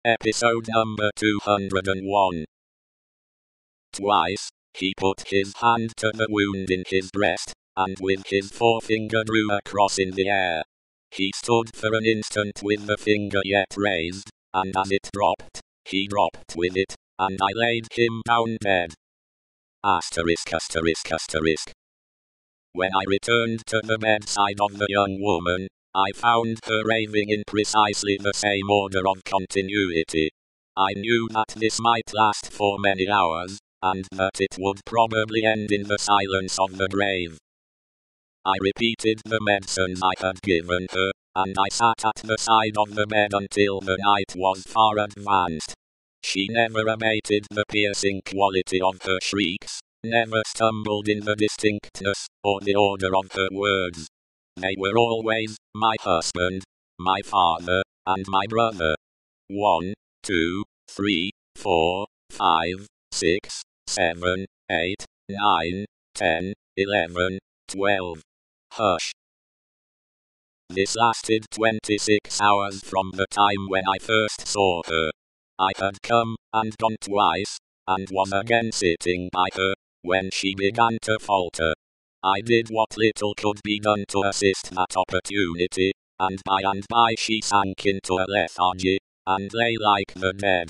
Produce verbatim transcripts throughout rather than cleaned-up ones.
Episode number two hundred one. Twice, he put his hand to the wound in his breast, and with his forefinger drew a cross in the air. He stood for an instant with the finger yet raised, and as it dropped, he dropped with it, and I laid him down dead. Asterisk asterisk asterisk. When I returned to the bedside of the young woman, I found her raving in precisely the same order of continuity. I knew that this might last for many hours, and that it would probably end in the silence of the grave. I repeated the medicines I had given her, and I sat at the side of the bed until the night was far advanced. She never abated the piercing quality of her shrieks, never stumbled in the distinctness or the order of her words. They were always, my husband, my father, and my brother. One, two, three, four, five, six, seven, eight, nine, ten, eleven, twelve. Hush. This lasted twenty-six hours from the time when I first saw her. I had come and gone twice, and was again sitting by her, when she began to falter. I did what little could be done to assist that opportunity, and by and by she sank into a lethargy, and lay like the dead.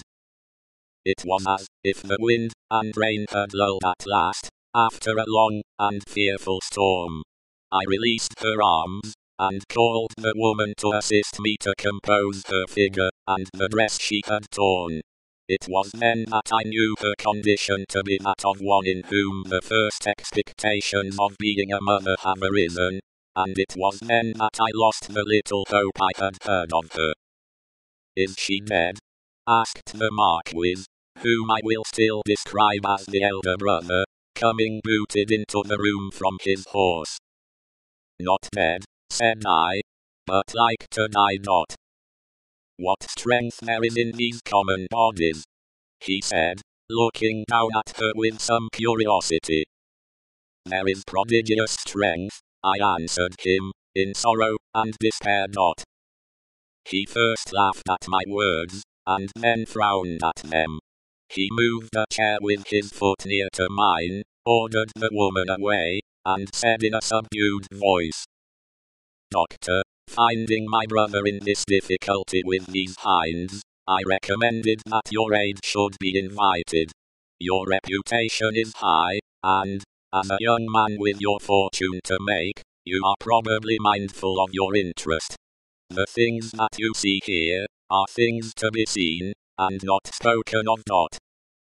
It was as if the wind and rain had lulled at last, after a long and fearful storm. I released her arms, and called the woman to assist me to compose her figure, and the dress she had torn. It was then that I knew her condition to be that of one in whom the first expectations of being a mother have arisen, and it was then that I lost the little hope I had heard of her. "Is she dead?" asked the Marquis, whom I will still describe as the elder brother, coming booted into the room from his horse. "Not dead," said I, "but like to die not." "What strength there is in these common bodies," he said, looking down at her with some curiosity. "There is prodigious strength," I answered him, "in sorrow and despair not." He first laughed at my words, and then frowned at them. He moved a chair with his foot near to mine, ordered the woman away, and said in a subdued voice, "Doctor, finding my brother in this difficulty with these hinds, I recommended that your aid should be invited. Your reputation is high, and, as a young man with your fortune to make, you are probably mindful of your interest. The things that you see here, are things to be seen, and not spoken of not."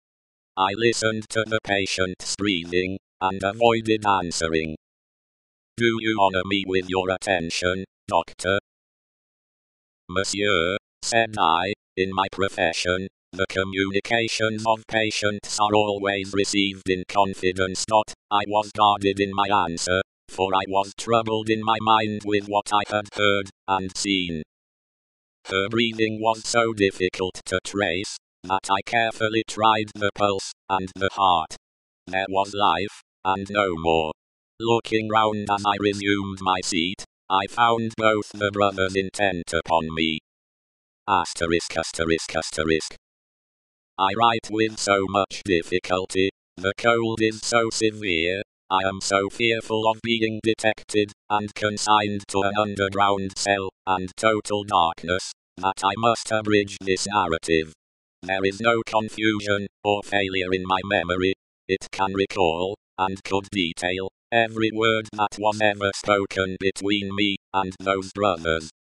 I listened to the patient's breathing, and avoided answering. "Do you honor me with your attention, doctor?" "Monsieur," said I, "in my profession, the communications of patients are always received in confidence. Not, I was guarded in my answer, for I was troubled in my mind with what I had heard and seen." Her breathing was so difficult to trace, that I carefully tried the pulse and the heart. There was life, and no more. Looking round as I resumed my seat, I found both the brothers intent upon me. Asterisk asterisk asterisk. I write with so much difficulty, the cold is so severe, I am so fearful of being detected, and consigned to an underground cell, and total darkness, that I must abridge this narrative. There is no confusion, or failure in my memory. It can recall, and could detail, every word that was ever spoken between me and those brothers.